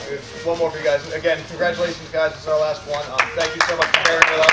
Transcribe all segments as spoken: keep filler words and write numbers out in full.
One more for you guys. Again, congratulations, guys. This is our last one. Um, thank you so much for bearing with us.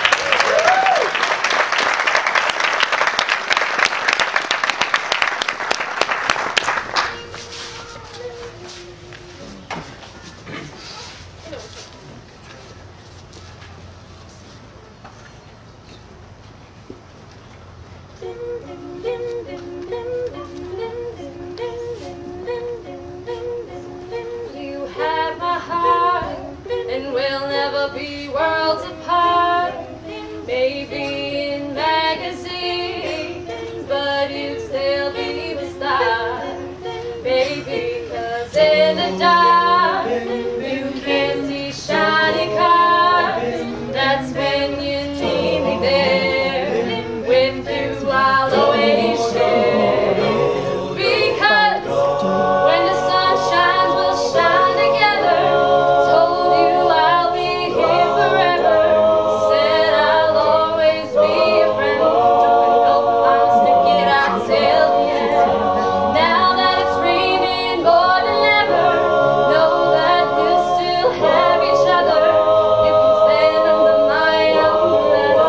You have my heart, and we'll never be worlds apart. Maybe in magazines, but you'd still be the star. Baby, 'cause in the dark, you can't see shiny cars. That's when you need me there. With you, I'll always share. Because when the sun shines, we'll shine together. Told you I'll be here forever. Said I'll always be a friend. Don't know if I'll stick it out till the end. Now that it's raining more than ever, know that we'll still have each other. You can stand under my umbrella.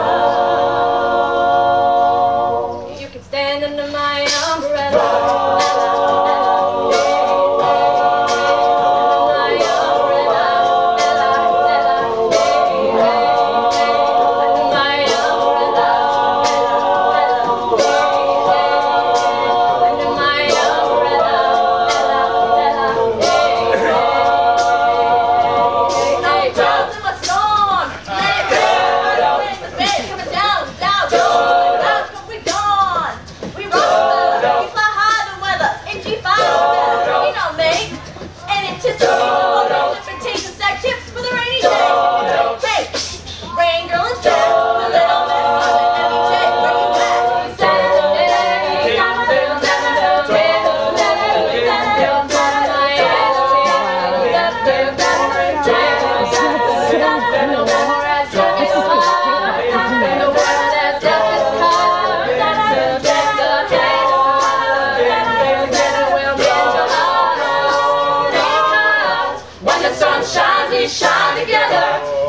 You can stand under my umbrella. Shine together.